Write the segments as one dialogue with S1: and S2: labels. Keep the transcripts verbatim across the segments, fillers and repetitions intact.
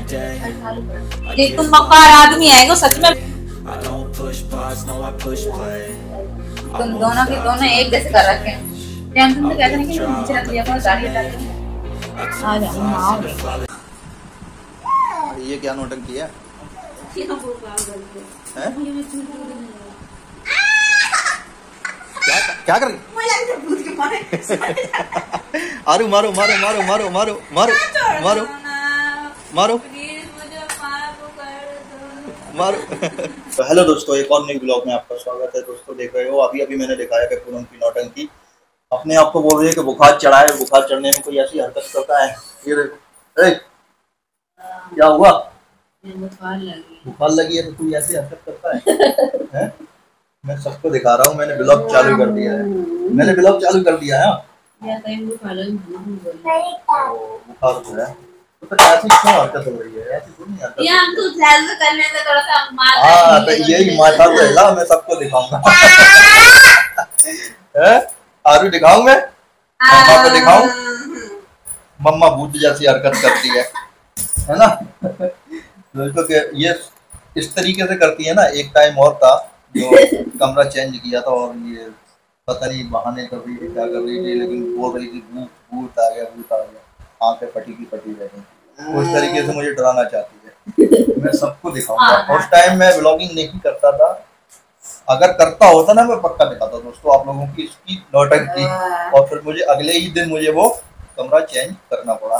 S1: ये तुम मक्कार आदमी है सच में। तुम दोनों के दोनों एक जैसे कर रखे हैं। तुम तो कहते हैं कि नीचे रख लिया करो, दाढ़ी हटा के आ जाओ माँ।
S2: ये क्या नौटंकी है? हैं? क्या क्या कर रही? आरू मारो मारो मारो मारो मारो मारो मारो मारो मारो। तो हेलो दोस्तों, एक और नई ब्लॉग में आपका स्वागत है। दोस्तों देख रहे हो अभी अभी मैंने दिखाया कि पूनम की नौटंकी अपने आप को बोल रही है कि बुखार चढ़ा है। बुखार चढ़ने में कोई ऐसी हरकत करता है? ये देखो क्या हुआ? बुखार लगी बुखार लगी है तो कोई ऐसी हरकत करता है? हैं? मैं सबको दिखा रहा हूँ, मैंने ब्लॉग चालू कर दिया है। मैंने ब्लॉग चालू कर दिया है। बुखार तो है तो ऐसी क्यों हरकत हो रही है? ऐसी क्यों नहीं हरकत? ये हमको हेल्प करने से थोड़ा सा मार। हां तो यही माथा तो हिला, मैं सबको दिखाऊंगा। हैं? आरू दिखाऊं मैं? मम्मा को दिखाऊं? मम्मा भूत जैसी हरकत करती है, है ना? दोस्तों के ये इस तरीके से करती है ना। एक टाइम और था जो कमरा चेंज किया था और ये पता नहीं बहाने कर रही थी क्या कर रही थी, लेकिन बोल रही थी भूत भूत आ गया भूत आ गया, आंखें फटी की फटी रह गई। उस तरीके से मुझे डराना चाहती है। मैं सबको दिखाऊंगा। उस टाइम मैं व्लॉगिंग नहीं करता था, अगर करता होता ना मैं पक्का दिखाता दोस्तों आप लोगों की इसकी नौटंकी। और फिर मुझे अगले ही दिन मुझे वो कमरा चेंज करना पड़ा।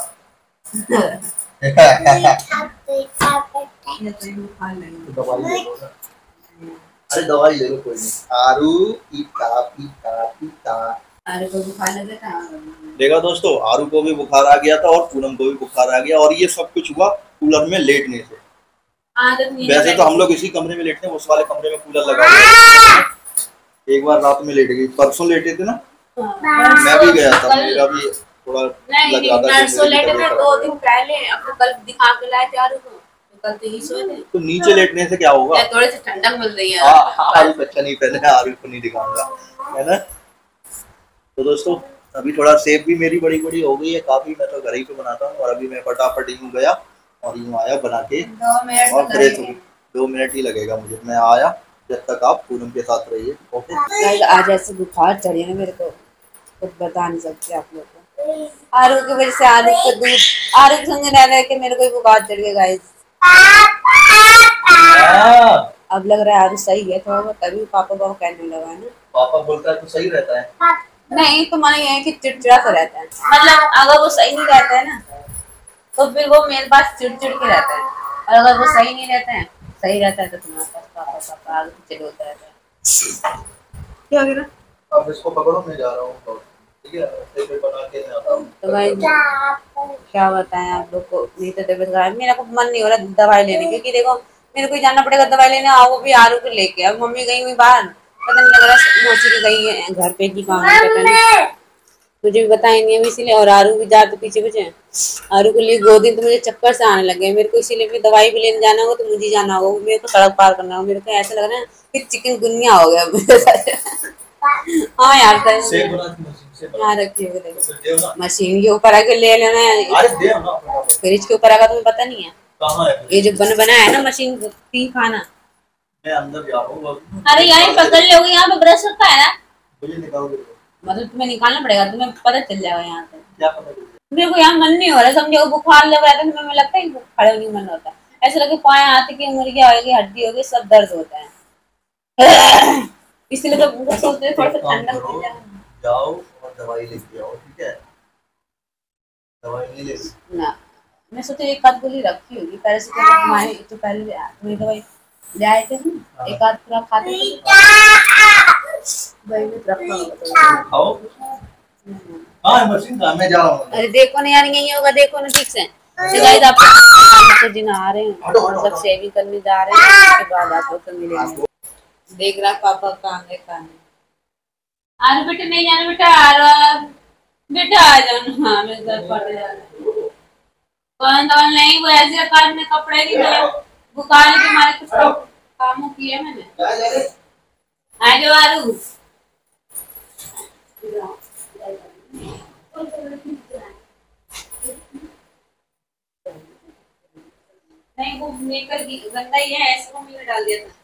S2: अरे दवाई ले लो, कोई नहीं। आरू पीता पीता पीता आरू को बुखार लगा था। देखा दोस्तों, आरू को भी बुखार आ गया था और पूनम को भी बुखार आ गया, और ये सब कुछ हुआ कूलर में लेटने से। वैसे तो हम लोग इसी कमरे में लेटते हैं, उस वाले कमरे में कूलर लगा हुआ। एक बार रात में लेट गई, परसों लेटे थे ना। मैं भी गया था, मेरा भी थोड़ा लग रहा था। परसों लेटे थे दो दिन पहले, अपने कल दिखा के लाए थे आरू को। कल तो ही सोए थे। तो नीचे लेटने से क्या होगा? थोड़ी सी ठंडक मिल रही है। हां आरू बच्चा नहीं पहले आरू को नहीं दिखाऊंगा, है ना? तो दोस्तों अभी थोड़ा सेब भी मेरी बड़ी बड़ी हो गई है काफी। मैं तो घर ही पे बनाता हूँ और अभी मैं फटाफट यूँ गया और यूँ आया बना के। और फ्रेश हो गई। दो मिनट ही लगेगा मुझे, मैं आया। जब तक आप पूनम के साथ रहिए। ओके।
S1: आज ऐसे बुखार चढ़ी है ना मेरे को, कुछ बता नहीं सकते आप लोग को। आरू की वजह से आरू को दूध आरू के संग रह रहे के मेरे को बुखार चढ़ गया गाइस। अब लग रहा है आरू सही है थोड़ा बहुत, तभी पापा बाबा कहने लगा है ना।
S2: पापा बोलता है तो सही रहता है।
S1: नहीं तो माने ये है कि चिड़चिड़ा सा रहता है। मतलब अगर वो सही नहीं रहता है ना तो फिर वो मेरे पास चिड़चिड़ के रहता है, और अगर वो सही नहीं रहता है सही रहता है तो तुम्हारे पास पापा पापा आगे पीछे होता रहता है। क्या हो गया?
S2: अब इसको पकड़ो, मैं जा रहा हूँ। ठीक है, मैं बना के आता हूँ।
S1: तो भाई क्या बताएं आप लोग को, नहीं तो तबीयत खराब। मेरा को मन नहीं हो रहा दवाई लेने, क्योंकि देखो मेरे को जाना पड़ेगा दवाई लेने। आओ वो भी आरू को लेके। अब मम्मी गई हुई बाहर, पता नहीं लग रहा मौसी की गई है घर पे की काम है, पता नहीं मुझे भी बताया नहीं है। इसीलिए और आरू भी जा तो पीछे पीछे आरू को लिए दो दिन तो मुझे चक्कर से आने लगे मेरे को, इसीलिए भी दवाई भी लेने जाना होगा तो मुझे जाना होगा। मेरे को सड़क पार करना होगा। मेरे को ऐसा लग रहा है कि चिकन गुनिया हो गया मेरे साथ। हाँ यार यहाँ रखिए मशीन के ऊपर आके ले लेना, फ्रिज के ऊपर आगा तुम्हें पता नहीं है? है ये जो बन बना है ना मशीन पी खाना।
S2: मैं अंदर जा रहा हूँ।
S1: अरे यहाँ पकड़ लोगे, यहाँ पे ब्रश रखा है ना, मुझे निकालोगे? मतलब तुम्हें निकालना पड़ेगा, तुम्हें पता चल जाएगा यहाँ से। क्या पता? मेरे को यहाँ मन नहीं हो रहा, समझो बुखार लग रहा था तो मैं लगता है खड़े नहीं मन होता, ऐसा लगे पाए हाथ की मुर्गियां होगी हड्डी होगी सब दर्द होता है। इसलिए तो सोचते थोड़ा सा ठंडा हो जाए।
S2: जाओ और दवाई लेके आओ, ठीक है? दवाई नहीं ले
S1: ना, मैं सोचे एक आध गोली रखी होगी पैरासिटामोल तुम्हारे तो पहले तुम्हें दवाई ले आए थे ना, एक आध पूरा खाते भाई में रखा होगा तो
S2: आओ। हां मशीन का मैं जा रहा हूं।
S1: अरे देखो ना यार यही होगा, देखो ना ठीक से। तो गाइस आप तो दिन आ रहे हैं और सब सेविंग करने जा रहे हैं, उसके बाद आप लोग को मिलेंगे। देख रहा पापा कहां है कहां है। अरे बेटा नहीं जाना बेटा, आ बेटा आ जाओ ना, मैं घर पड़ जा रहा हूं। कौन तो नहीं वो ऐसे कार में कपड़े नहीं धोए, बुखार के मारे कुछ कामों किए मैंने। आ जाओ आरू। नहीं वो मेकर गंदा ही है, ऐसे मम्मी ने डाल दिया था।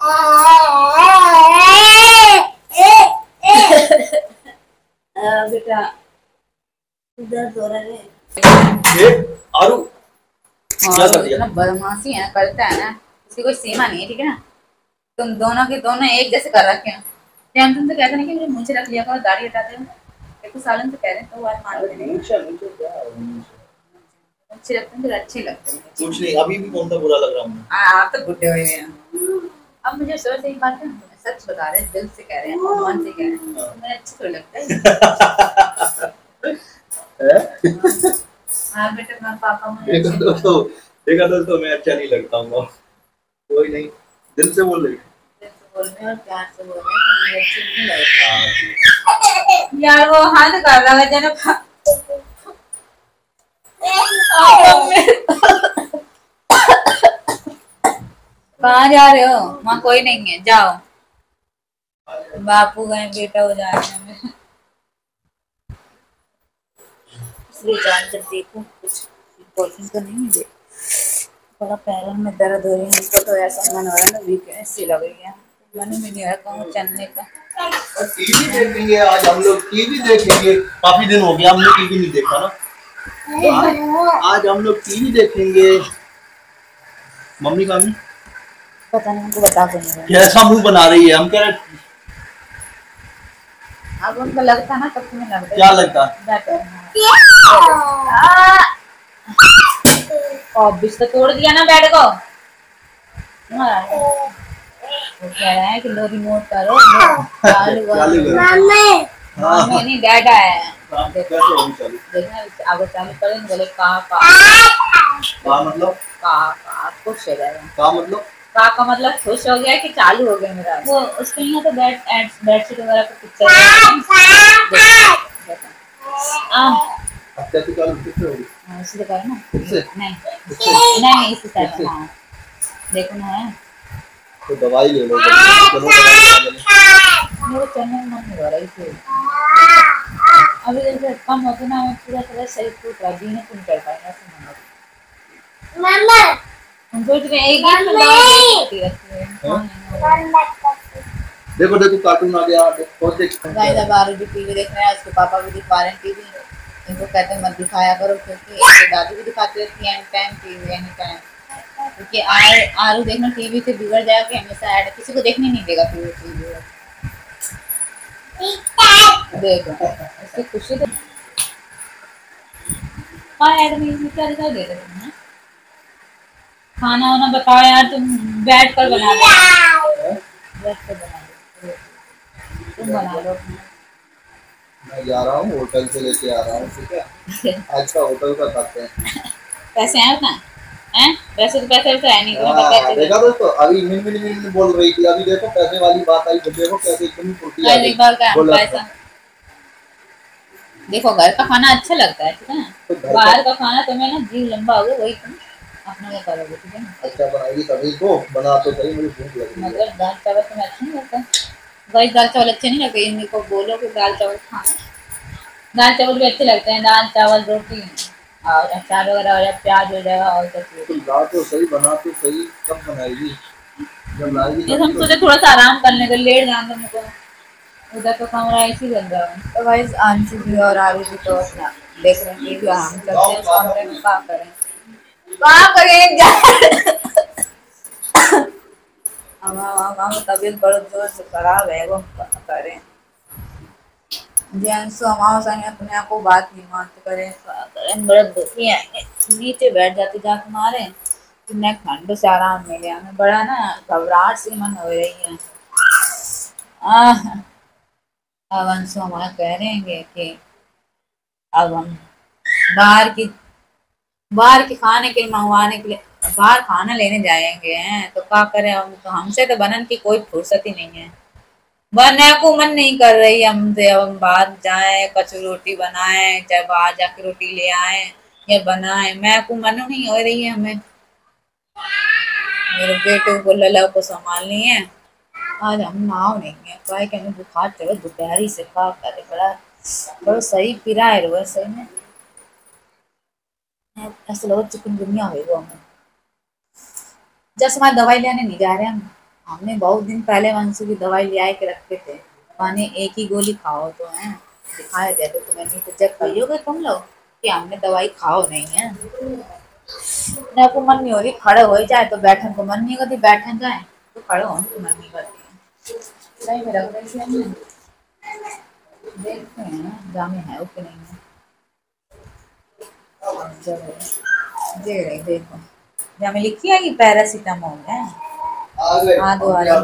S1: बेटा दर्द हो रहा है।
S2: ये आरू क्या कर दिया?
S1: बदमाशी है करता है ना, इसकी कोई सीमा नहीं है, ठीक है ना। तुम दोनों के दोनों एक जैसे कर रखे हैं। हम तुमसे कहते नहीं कि मुझे मुझे रख लिया करो, दाढ़ी हटाते हो। एक सालन से कह रहे हैं तो आज मार देने
S2: मुझे मुझे क्या
S1: अच्छे लगते हैं, फिर अच्छे लगते हैं।
S2: कुछ नहीं, अभी भी कौन सा बुरा लग रहा हूँ?
S1: आप तो बुढ़े हुए हैं। अब मुझे सोच एक बात है, सच बता रहे हैं, दिल से कह रहे हैं, मन से कह रहे हैं, मुझे अच्छा तो लगता है। हाँ बेटा, मैं पापा मुझे
S2: देखा दोस्तों, देखा दोस्तों, मैं अच्छा नहीं लगता हूँ। कोई नहीं, दिल से बोल रही है,
S1: दिल से बोल रहे हैं और प्यार से बोल रहे हैं, मुझे अच्छा नहीं लगता। यार वो हाथ कर रहा है जना। कहाँ जा रहे हो? वहाँ कोई नहीं है, जाओ। बापू गए, बेटा हो जाएगा में। इसलिए जान कर देखो कुछ इम्पोर्टेंट तो नहीं है। थोड़ा पैरों में दर्द हो रही है, हमको तो ऐसा मन हो रहा है ना, वीकनेस सी लग रही है, मन में नहीं आ रहा कहूँ चलने का।
S2: टीवी देखेंगे आज हम लोग, टीवी देखेंगे। काफी दिन हो गया हमने टीवी नहीं देखा ना, तो आज, आज हम लोग टीवी देखेंगे। मम्मी का नहीं
S1: पता नहीं, हमको बता दो
S2: कैसा मुंह बना रही है। हम कह रहे
S1: अब उनको लगता ना, तब तुम्हें लगता
S2: क्या लगता?
S1: ऑब्वियस तो तोड़ दिया ना बेड को। वो कह रहा है कि लो रिमोट करो, मम्मी नहीं डैडा है। देखना आगे चालू करेंगे, बोले कहा कहा
S2: मतलब
S1: कहा कहा खुश हो जाएगा।
S2: का मतलब
S1: का का मतलब खुश हो गया कि चालू हो गया मेरा। वो उसके यहाँ तो बेड बेडशीट वगैरह का पिक्चर
S2: अच्छा, तो चालू किससे होगी?
S1: हाँ इसी का ना,
S2: किससे?
S1: नहीं नहीं इसी तरह। हाँ देखो ना है,
S2: तो दवाई ले लो, चलो दवाई।
S1: मेरे चलने में मन नहीं हो रहा है। अभी जैसे कम होते ना, मैं पूरा तरह सही टूट रहा, जीने तुम कर पाएंगे ऐसे मामा। हम सोच रहे हैं एक दिन में दवाई रखती है।
S2: देखो देखो कार्टून आ गया, देखो देख।
S1: गाइस अब आरू भी टीवी देख रहे हैं, उसके पापा भी दिखा रहे हैं टीवी। इनको कहते हैं मत दिखाया करो, क्योंकि इसके दादी भी दिखाती रहती है any time TV, any time. क्योंकि आर आरू देखना टीवी से बिगड़ जाएगा कि हमेशा ऐड, किसी को देखने नहीं देगा टीवी टीवी। देखो इसकी खुशी तो हाँ ऐड में इसमें क्या दिखाई दे रहा है तुम्हें? खाना वाना बताओ यार, तुम बैठ कर बना लो, बैठ कर बना लो, तुम बना लो।
S2: मैं जा रहा हूँ, होटल से लेके आ रहा हूँ, ठीक है? आज का होटल का खाते हैं।
S1: पैसे हैं उतना? हैं? पैसे तो पैसे तो है नहीं, तुम्हें
S2: हाँ,
S1: पता है।
S2: देखा दोस्तों, अभी मिन मिन मिन मिन बोल रही थी, अभी देखो पैसे वाली बात आई, तो देखो कैसे इतनी फुर्ती आ गई।
S1: पैसा देखो, घर का खाना अच्छा लगता है, ठीक है ना। तो बाहर का खाना तुम्हें ना जीव लंबा हो गया, वही तुम अपना क्या करोगे, ठीक है ना।
S2: अच्छा बनाएगी तभी तो, बना तो सही, मुझे भूख लग रही है।
S1: मतलब दाल चावल तुम्हें अच्छा नहीं लगता? वही दाल चावल अच्छे नहीं लगते, इनको बोलो कि दाल चावल खाना। दाल चावल भी अच्छे लगते हैं, दाल चावल रोटी और अचार वगैरह हो जाए, प्याज हो जाएगा और कुछ।
S2: ला तो सही, बना तो सही, कब बनाएगी? जब लाएगी
S1: हम सोचे थोड़ा सा आराम करने के, लेट जाना मुझको, उधर तो कमरा ऐसी बन रहा है। तो भाई आंसू भी और आरू भी तो अपना देख रहे हैं टीवी, हम चलते हैं कमरे में, क्या करें क्या करें अब हम तबीयत बड़े जोर से खराब है, वो करें जेंसो हमारे संग अपने आप को बात नहीं मानते, करें करें बड़े दुखी है। नीचे बैठ जाते जाके मारे तो ठंड से आराम मिले, हमें बड़ा ना घबराहट सी मन हो रही है। आह अब अंशु हमारा कह रहे हैं कि अब हम बाहर की बाहर के खाने के लिए मंगवाने के लिए बाहर खाना लेने जाएंगे हैं, तो क्या करें हम, तो हमसे तो बनन की कोई फुर्सत ही नहीं है, बनने को मन नहीं कर रही हमसे। अब हम बाहर जाएं, कचू रोटी बनाएं, चाहे बाहर जाके रोटी ले आए या बनाएं, मैं को मन नहीं हो रही है हमें। मेरे बेटे को लला को संभालनी है, आज हम नाव नहीं है, क्या कि हमें बुखार चढ़े दोपहरी से, खा करे बड़ा बड़ा सही पिरा है रो सही में, ऐसा लगा चिकनगुनिया हो गया हमें।
S3: जब से हमारी दवाई लेने नहीं जा रहे हम, हमने बहुत दिन पहले वंशु की दवाई ले आए के रखे थे, पानी एक ही गोली खाओ तो है, दिखाया दे तो तुम्हें नहीं तो जब कहियोगे तुम लोग कि हमने दवाई खाओ नहीं है। मेरे को मन नहीं हो रही खड़े हो जाए तो बैठन को मन नहीं करती, बैठन जाए तो खड़े हो तो मन नहीं करती। सही में रख रही थी हमने, देखते हैं जामे है ओके नहीं है। जब दे रही देखो जामे लिखी है कि पैरासीटामोल है। हाँ दो आलू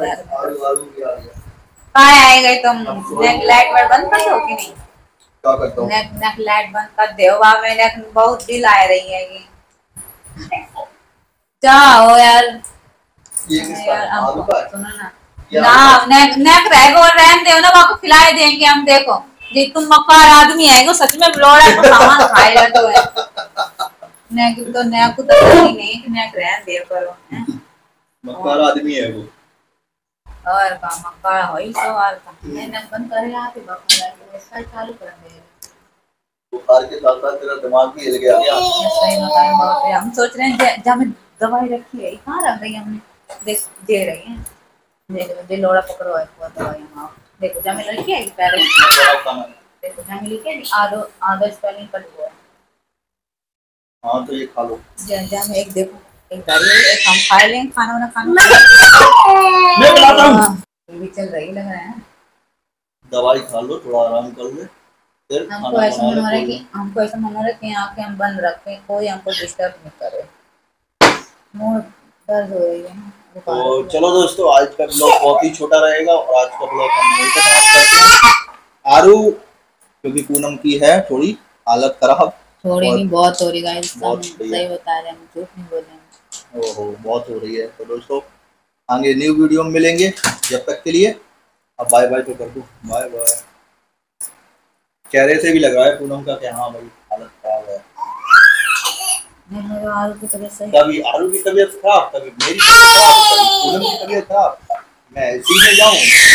S3: कहाँ आएगा तुम? नेक लाइट पर बंद कर दो कि नहीं?
S2: क्या करता हूँ?
S3: नेक नेक लाइट बंद कर दो, वहाँ में नेक बहुत बिल आ रही है ये। जाओ यार
S2: ये किसका है? आलू का है?
S3: सुनो ना ना नेक नेक रहेगा और रहन दो ना, वहाँ खिलाए देंगे हम। देखो जी तुम मक्कार आदमी है सच में ब्लोड़ा तो सामान खाएगा तो है नेक तो नेक तो नहीं नहीं कि नेक रहन दे करो
S2: मक्कार आदमी है वो
S3: और का मक्कार होई तो और का नहीं नेक बंद करे आते बकरा के इसका चालू कर दे।
S2: बुखार के साथ साथ तेरा दिमाग भी हिल गया क्या?
S3: सही बताएं बाप रे, हम सोच रहे हैं जब हमें दवाई रखी है कहाँ रख गई हमने, देख दे रही है देखो दे लोड़ा पकड़ो है वो दवाई हम देखो जब हमें रखी है पहले देखो जब लिखे है आधो आधो स्पेलिंग कट हुआ है।
S2: हाँ तो ये खा लो
S3: जब एक देखो एक दारू एक हम खा लेंगे खाना वाना खाना
S2: मैं बताता हूँ
S3: ये भी चल रही लग रहा है।
S2: दवाई खा लो थोड़ा आराम कर ले फिर
S3: हमको ऐसा मन हो रहा है कि हमको ऐसा मन हो रहा है कि आंखें हम बंद रखें कोई हमको डिस्टर्ब नहीं करे, मुंह दर्द हो रही है ना।
S2: तो चलो दोस्तों आज का ब्लॉग बहुत ही छोटा रहेगा और आज का ब्लॉग हम यहीं पे समाप्त करते हैं। आरू क्योंकि पूनम की है थोड़ी हालत खराब,
S3: थोड़ी नहीं बहुत हो रही गाइस,
S2: बहुत
S3: सही बता रहे हैं हम झूठ नहीं बोल रहे हैं।
S2: ओहो बहुत हो रही है। तो दोस्तों आगे न्यू वीडियो में मिलेंगे, जब तक के लिए अब बाय बाय तो कर दूं, बाय बाय। चेहरे से भी लग रहा है पूनम का कि हाँ भाई हालत खराब है।
S3: नहीं आलू की तबीयत सही,
S2: कभी आलू की तबीयत खराब, कभी मेरी तबीयत खराब, कभी पूनम की तबीयत खराब, मैं इसी में जाऊं।